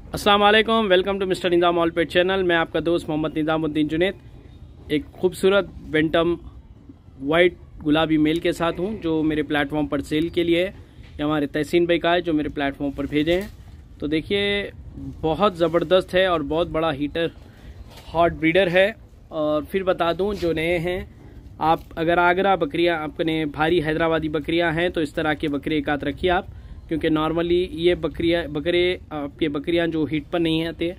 अस्सलाम वालेकुम, welcome to mister Nizam all pet channel. मैं आपका दोस्त मोहम्मद निज़ामुद्दीन जुनैद एक खूबसूरत बेंटम वाइट गुलाबी मेल के साथ हूं जो मेरे प्लेटफॉर्म पर सेल के लिए है। ये हमारे तहसीन भाई का है जो मेरे प्लेटफॉर्म पर भेजे हैं। तो देखिए बहुत ज़बरदस्त है और बहुत बड़ा हीटर हॉट ब्रीडर है। और फिर बता दूं जो नए हैं, आप अगर आगरा बकरियां अपने भारी हैदराबादी बकरियां हैं तो इस तरह के बकरे एक आध रखिए आप, क्योंकि नॉर्मली ये बकरे आपके बकरियां जो हीट पर नहीं आते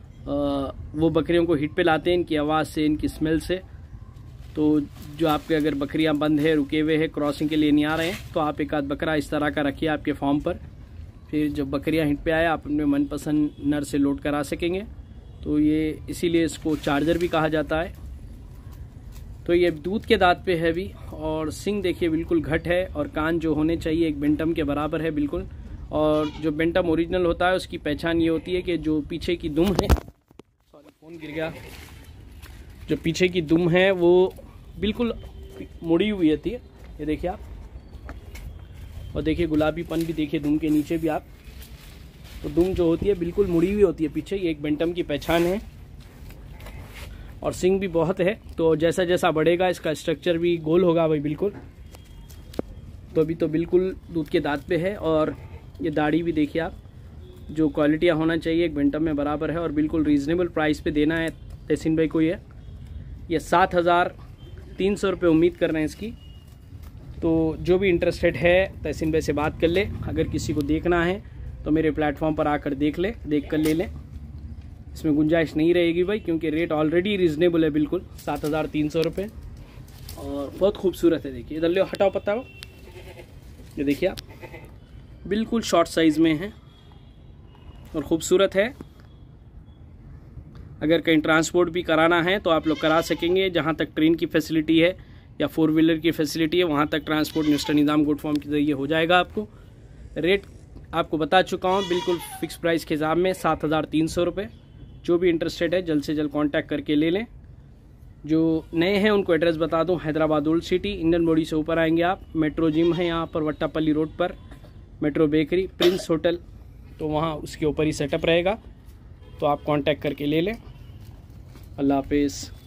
वो बकरियों को हीट पे लाते हैं इनकी आवाज़ से, इनकी स्मेल से। तो जो आपके अगर बकरियां बंद है, रुके हुए हैं, क्रॉसिंग के लिए नहीं आ रहे हैं, तो आप एक आध बकरा इस तरह का रखिए आपके फार्म पर। फिर जब बकरियां हिट पे आए आप अपने मनपसंद नर से लोड करा सकेंगे। तो ये इसीलिए इसको चार्जर भी कहा जाता है। तो ये दूध के दांत पे है भी, और सिंग देखिए बिल्कुल घट है, और कान जो होने चाहिए एक बेंटम के बराबर है बिल्कुल। और जो बेंटम ओरिजिनल होता है उसकी पहचान ये होती है कि जो पीछे की दुम है, सॉरी फ़ोन गिर गया, जो पीछे की दुम है वो बिल्कुल मुड़ी हुई होती है। ये देखिए आप, और देखिए गुलाबीपन भी देखिए दुम के नीचे भी आप। तो दुम जो होती है बिल्कुल मुड़ी हुई होती है पीछे, ये एक बेंटम की पहचान है। और सिंग भी बहुत है, तो जैसा जैसा बढ़ेगा इसका स्ट्रक्चर भी गोल होगा भाई बिल्कुल। तो अभी तो बिल्कुल दूध के दांत पे है, और ये दाढ़ी भी देखिए आप, जो क्वालिटियाँ होना चाहिए एक बेंटम में बराबर है। और बिल्कुल रीज़नेबल प्राइस पे देना है तहसीन भाई को। ये 7,300 रुपये उम्मीद कर रहे हैं इसकी। तो जो भी इंटरेस्टेड है तहसीन भाई से बात कर ले। अगर किसी को देखना है तो मेरे प्लेटफॉर्म पर आकर देख कर ले लें। इसमें गुंजाइश नहीं रहेगी भाई, क्योंकि रेट ऑलरेडी रीज़नेबल है बिल्कुल 7,300 रुपये। और बहुत खूबसूरत है। देखिए इधर ले, हटाओ पत्ता को। ये देखिए आप, बिल्कुल शॉर्ट साइज़ में है और ख़ूबसूरत है। अगर कहीं ट्रांसपोर्ट भी कराना है तो आप लोग करा सकेंगे। जहाँ तक ट्रेन की फैसिलिटी है या 4 व्हीलर की फैसिलिटी है, वहाँ तक transport mister Nizam goat farm के ज़रिए हो जाएगा आपको। रेट आपको बता चुका हूँ बिल्कुल फिक्स प्राइस के हिसाब में 7,300 रुपये। जो भी इंटरेस्टेड है जल्द से जल्द कांटेक्ट करके ले लें। जो नए हैं उनको एड्रेस बता दूं, Hyderabad old city, Indian body से ऊपर आएंगे आप। मेट्रो जिम है यहाँ पर वट्टापल्ली रोड पर, मेट्रो बेकरी, प्रिंस होटल, तो वहाँ उसके ऊपर ही सेटअप रहेगा। तो आप कांटेक्ट करके ले लें। अल्लाह हाफिज़।